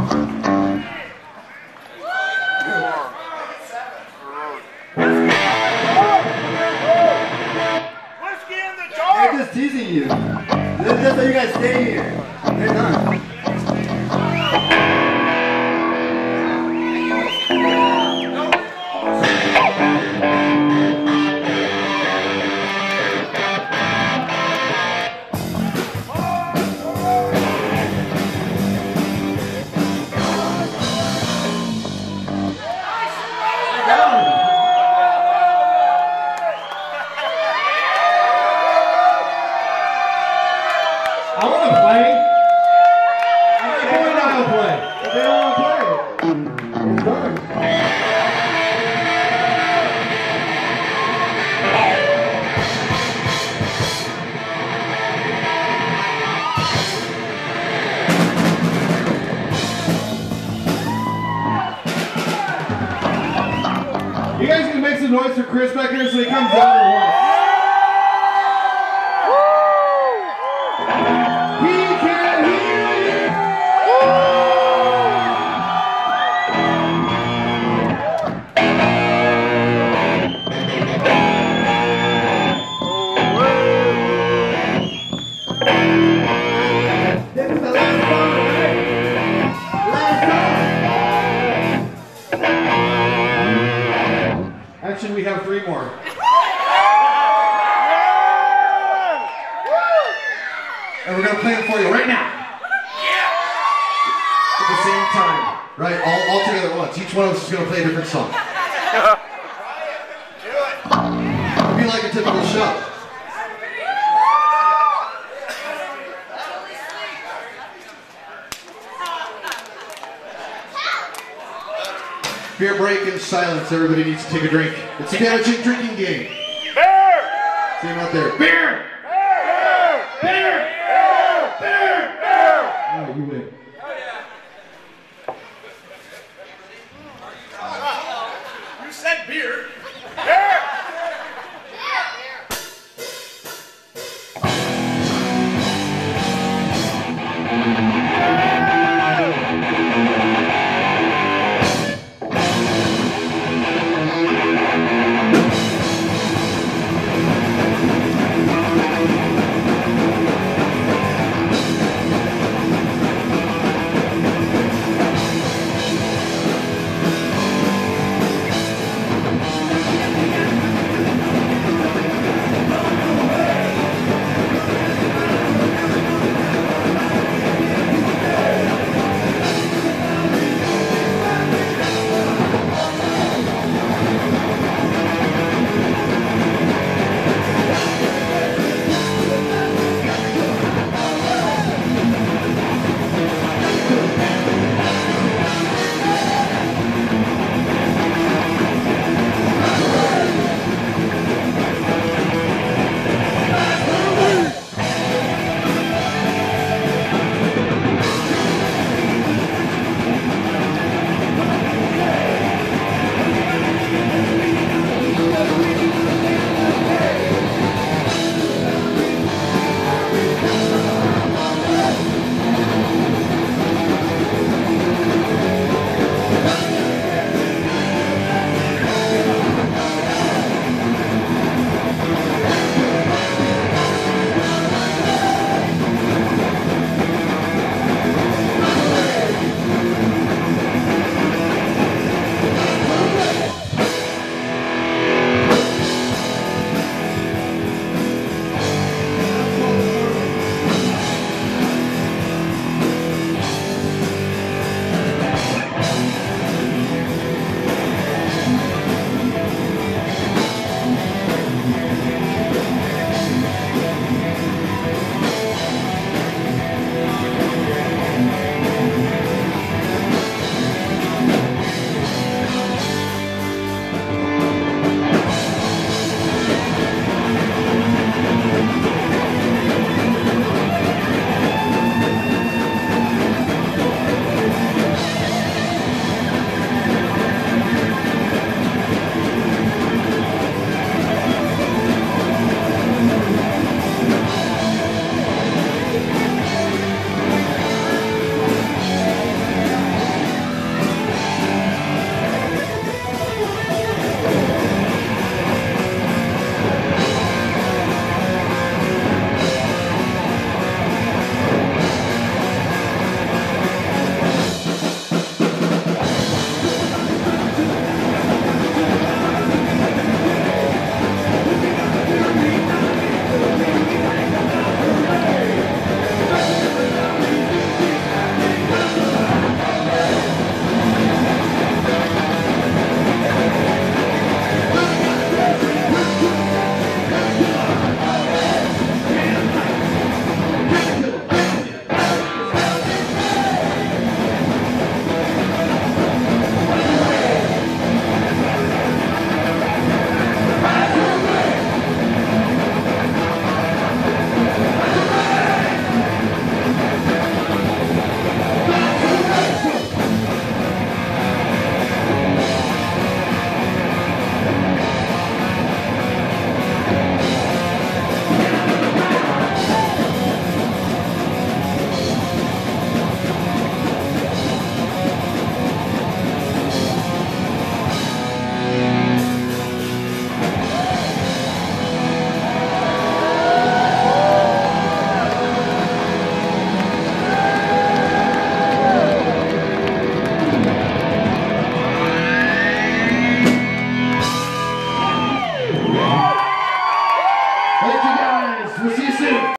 They're just teasing you. They're just so you guys stay here. They're done. I want to play. I'm going down to play. If they don't want to play, it's done. You guys can make some noise for Chris back here so he comes down or what? This is the last song, right? Last song. Actually, we have 3 more. And we're going to play it for you right now. At the same time. Right? All together at once. Each one of us is going to play a different song. It'll be like a typical show. Beer break and silence. Everybody needs to take a drink. It's a damaging drinking game. Beer! See him out there. Beer! Beer! Beer! Beer! Beer! All right, you win.